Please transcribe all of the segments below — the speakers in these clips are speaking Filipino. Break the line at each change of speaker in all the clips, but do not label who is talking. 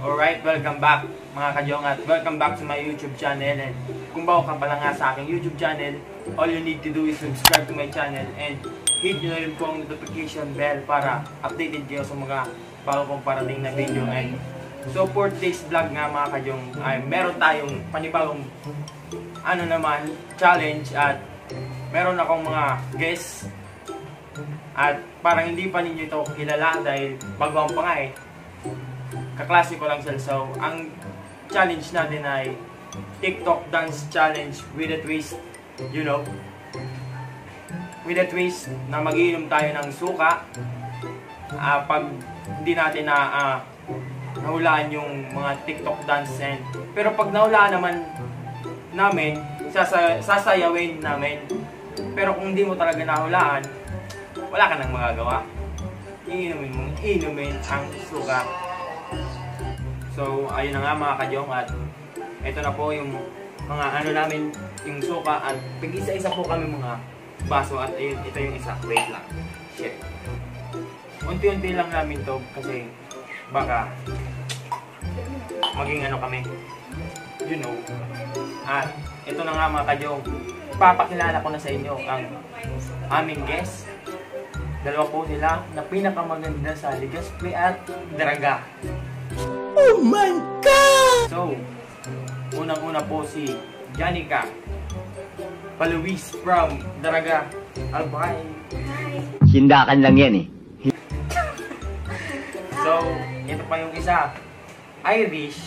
Alright, welcome back mga kajong at welcome back to my YouTube channel. And kung bago ka pala nga sa aking YouTube channel, all you need to do is subscribe to my channel and hit nyo na rin po ang notification bell para updated kayo sa mga bago kong parating na video. And so for today's vlog nga mga kajong ay meron tayong panibagong challenge at meron akong mga guests at parang hindi pa ninyo ito kilala dahil bago pa nga kaklase ko lang sila. So, ang challenge natin ay TikTok dance challenge with a twist, you know. With a twist na mag-iinom tayo ng suka pag hindi natin nahulaan yung mga TikTok dance. Pero pag nahulaan naman namin, sasayawin namin. Pero kung hindi mo talaga nahulaan, wala ka nang magagawa. Iinumin ang suka. So, ayun na nga mga kajong at ito na po yung mga namin, yung suka at pag-isa-isa po kami mga baso at ayun, ito yung isa. Wait lang. Shit. Unti-unti lang namin to kasi baka maging kami. You know. At ito na nga mga kajong, ipapakilala ko na sa inyo ang aming guest. Dalawa po sila na pinakamaganda sa Legazpi at Daraga.
Oh my God!
So, unang-una po si Janica Paluis from Daraga, Albay.
Hindakan lang yan eh.
So, ito pa yung isa, Irish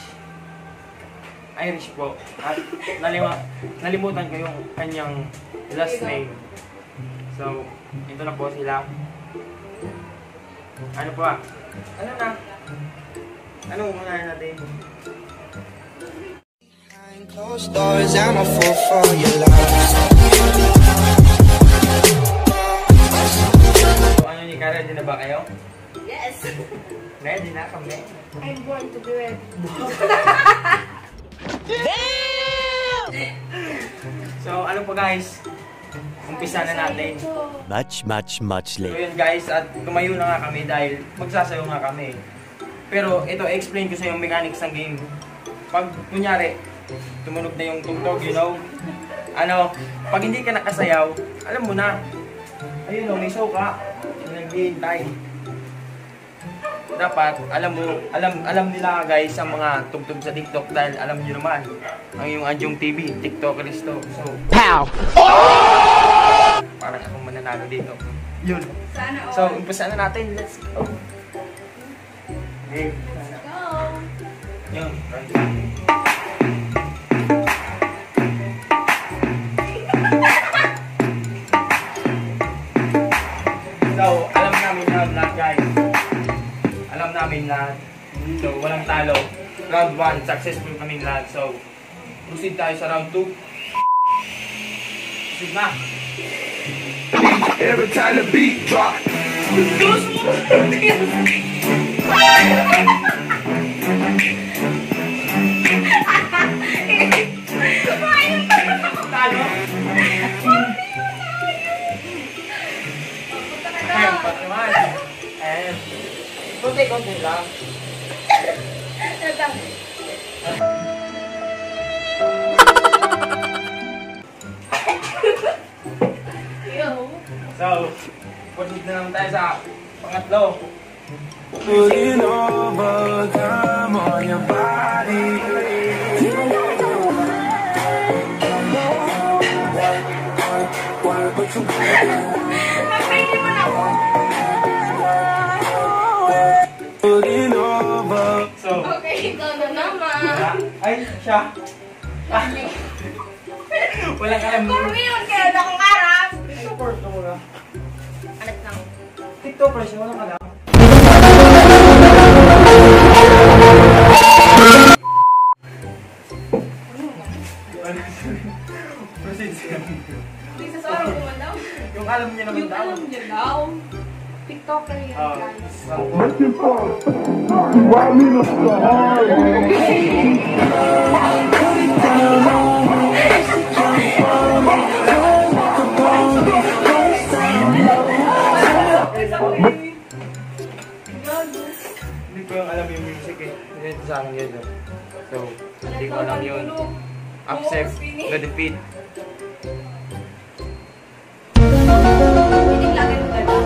po. At nalimutan ko yung kanyang last name. So, ito na po sila. Ano pa? Ano na? Ano muna natin?
Closed doors, I'm a fool for your love.
So, ano ni Kara, ready na ba kayo?
Yes!
Ready na kami.
I'm going to do it.
So, ano po guys? Umpisa na natin.
Much
So
later.
yun guys, at tumayo na nga kami dahil magsasayo nga kami. Pero ito, explain ko sa yung mechanics ng game. Pag kunyari, tumunog na yung tugtog, you know. Pag hindi ka nakasayaw, alam mo na. Ayun may suka. Naghihintay. Dapat, alam nila guys ang mga tugtog sa TikTok dahil alam nyo naman ang yung Anjong TV, TikTokers to. So,
Pow!
parang akong mananalo dito. Yun.
Sana all.
So, umpisa na natin. Let's go. Okay.
Let's go!
Yun. So, alam namin lahat guys. Alam namin lahat. So, walang talo. Round 1, successful kaming lahat. So, proceed tayo sa round 2. Proceed na.
Every time the beat drop.
Talo. Ayun, pat naman. Ayun. Konti lang. So, proceed na naman tayo sa pangatlo.
Putting overtime on your body. Putting over.
So,
Okay, ikaw na naman.
ay, siya. Walang alam.
Kumiyon kayo na kung arap.
Support ko muna.
Alat lang.
TikToker siya, walang alam. Proceed siya.
Hindi sa sarang kumalaw.
Yung alam niya naman
Yung
daw.
alam niya daw. TikToker yan guys.
Why me the star?
Hindi ko yung alam yung music eh. Dito sa akin yun. So, hindi ko alam yun. Accept the defeat.
Hindi lang yung gano'n.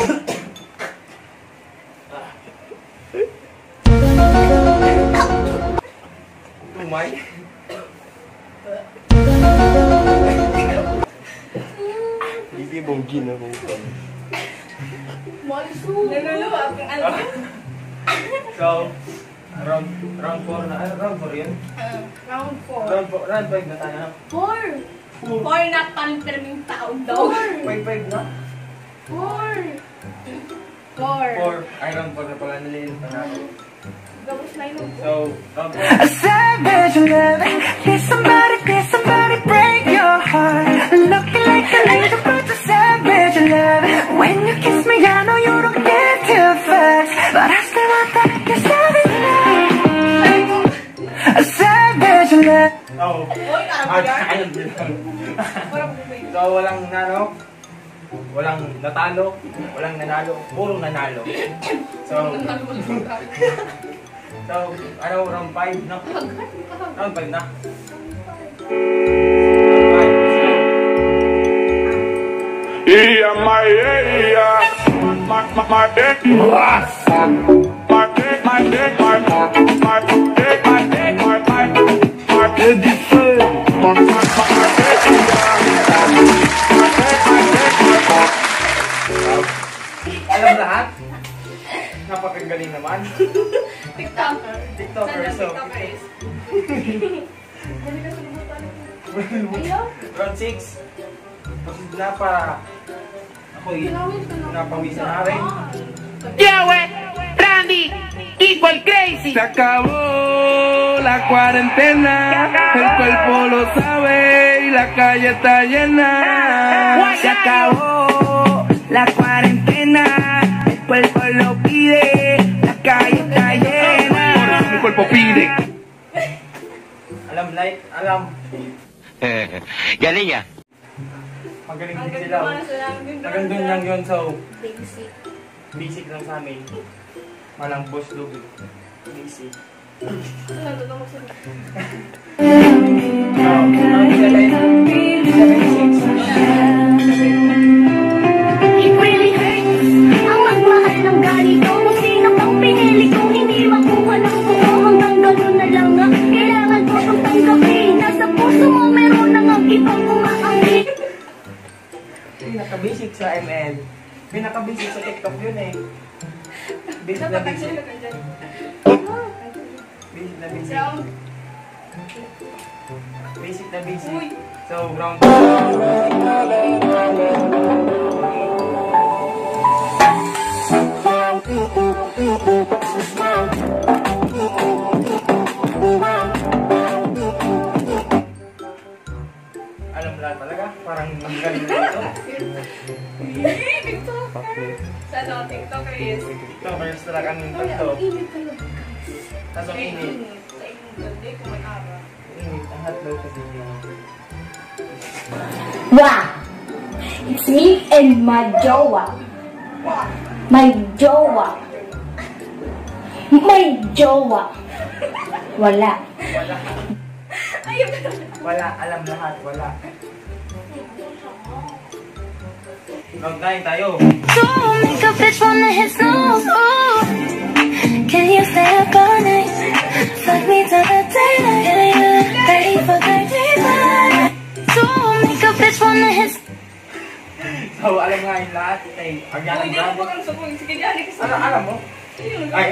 Umay.
Hindi bonggi na ko.
Naluluwag ang alam.
So, round 4 na. Round 4 yun?
Round 4.
Round 5 na tayo.
4 na panterming taon daw.
5 na?
4.
4. Ay, round 4 na pala nililin pa natin.
Tapos na yun.
So, round 4.
A savage love. Can somebody break your heart? Looking like a little bit of savage love. When you kiss me, I know you don't get too fast, but I still want that savage love. A savage love.
Oh.
Uy, karang yan.
Ayun din lang.
Parang bumay.
So, walang walang natalo, walang nanalo, puro nanalo. So, ano, round 5 na? Round 5 na? Alam lahat? Napakagaling naman.
TikToker.
TikToker, so.
TikTokers.
Round 6. Proceed na para ako'y napawisan na rin.
Randy, equal crazy. Se acabó la cuarentena, el cuerpo lo sabe y la calle está llena. Se acabó la cuarentena, el cuerpo lo pide, la calle está llena. Por eso mi cuerpo pide.
Alam.
Galing ah.
Magaling din sila. Magandang lang yun, so basic lang sa amin. Malang boss lugi. Basic.
It really hurts ang magmahal ng ganito. Kung sino pang pinili ko, hindi makuha ng buo. Hanggang gano'n na lang nga, kailangan ko itong tanggapin. Nasa puso mo, meron nang ang ibang umaangkin.
Pinaka-basic sa ML. Pinaka-basic sa TikTok yun eh. Basic na basic. Basic na basic. Basic na basic. So, round 2. Alam lahat talaga. Parang magaling na ito.
TikToker. Sana TikToker is.
TikTokers talaga ng tatlo.
Init kayo.
Tapos ang init.
Sa inyong gabi kung may araw.
Init. Ang hotdog kasi niya.
Wow! It's me and my jowa. My jowa. My jowa. Wala.
Wala.
Ayun na.
Wala. Alam lahat. Wala. Round 9 tayo.
Don't make a bitch wanna hit snooze. Ooh. Can you stay up all night? Fuck me till the daylight. 30 for 35. Don't make a bitch wanna hit.
So, alam nga yung lahat. Ay, Ariana
Hindi ko
Grande.
pa kang sabon. Sige, dyan.
Alam mo?
Ayun.
Ay.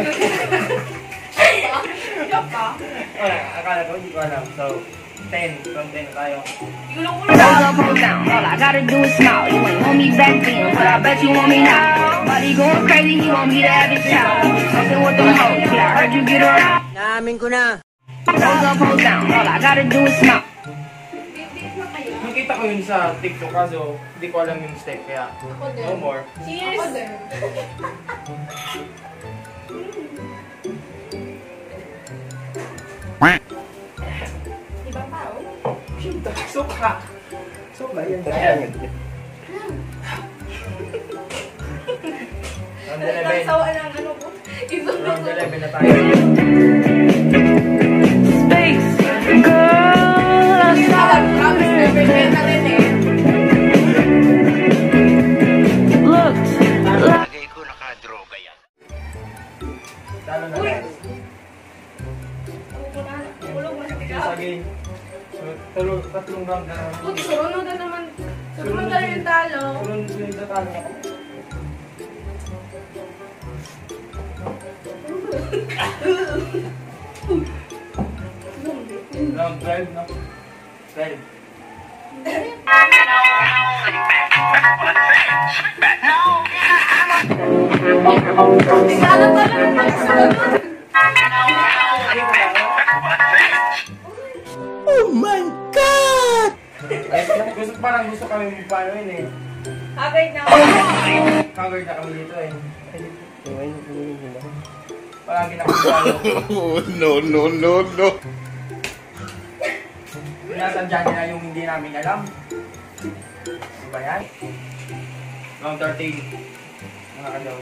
Siya pa.
Wala, akala ko, hindi ko alam. So, 10. From 10 na tayo.
Hold
up, hold down. All I gotta do is smile. You ain't want me back then, but I bet you want me now. Body going crazy, he want me to have his child. Something with them hoes, yeah, I heard you get her out.
Naamin ko na.
Hold up, hold down. All I gotta do is smile.
Nakita ko yun sa TikTok kaso hindi ko alam yung step kaya no more.
Cheers! Ako din. Ibang tao?
Sukha! Sukha yan. Ang
Ang sawa ng ano ko.
Round 11 na tayo.
Space girl, looked
Lagay ko nakadroga yan.
Talo na
Uy!
guys.
Tulog mo sa
Sa
ikaw.
game. Tatlong round na naman.
Puti, surunod na naman. Surunod na yung talo.
Sunod yung tatalo niya. Round 12, no? 12.
Tingala talaga ng mga surunod.
Parang gusto kami magpano yun eh.
Agad na.
Covered na kami dito eh.
Ayun, ayun, ayun.
Parang ginakapalo.
No.
Pinatandya nila yung hindi namin alam. Ano ba yan? Round 13. Mga kalaw.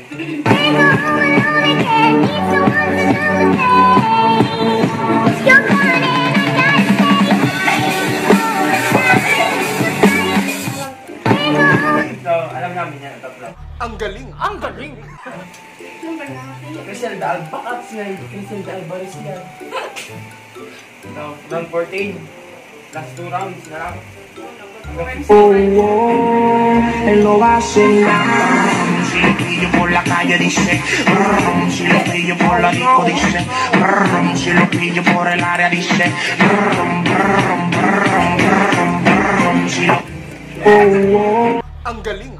So, alam namin yan, tatlo.
Ang galing!
Criselda Albacat siya, Criselda Alvarez siya. So, round 14. Last 2 rounds na lang.
él lo va a hacer. Si lo pillo por la calle dice, si lo pillo por la disco dice, si lo pillo por el área dice, si lo...
Ang galing!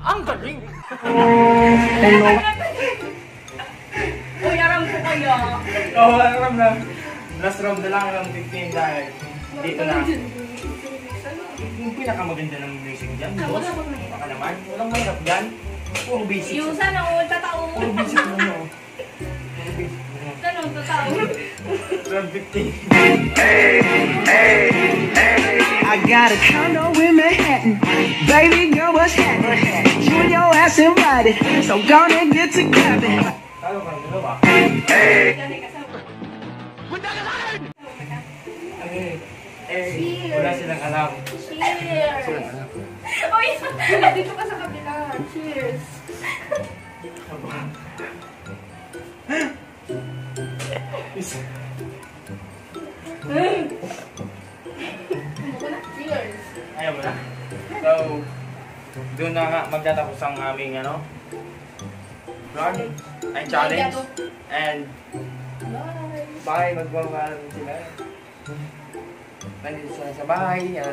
él lo va
Uy, aram ko kayo.
Oo, alam na. Last round na lang, round 15 dahil dito na. Yung pinakamaganda ng music dyan, boss. Baka naman, walang mahirap dyan. Puro basic.
Yusan ang tatao.
Puro basic mo no. Puro basic mo no.
Ganun, tatao.
Round 15.
I got a condo in Manhattan. Baby girl, what's happening? You and your ass invited, so gonna get to clapping.
Talo ka, dalawa. Wala silang alam.
Cheers! Uy, dito ka sa kabila. Cheers! Cheers!
Ayaw mo na. So, doon na nga magtatapos ang aming vlog, ay challenge. And bye, magmamahalan sila. Nandito sila sa bahay at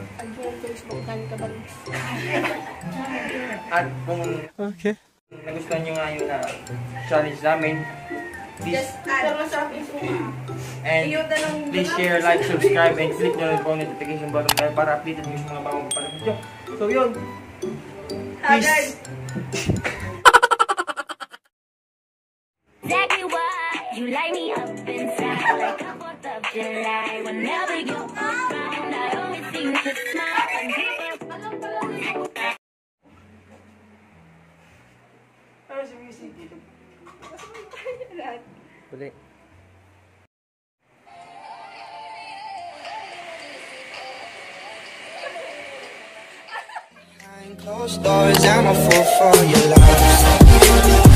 kung nagustuhan nyo nga yung challenge namin, please
Just add masarap yung suka.
and please share, like, subscribe, and click nyo rin po ang notification button bell para updated nyo sa mga bagong palabas nyo. So yun, peace!
Exactly why you light me up inside like a 4th of July. Whenever you're around, I always seem to smile and give us
Ano si music dito?
Uli.
Behind closed doors, I'm a fool for your love.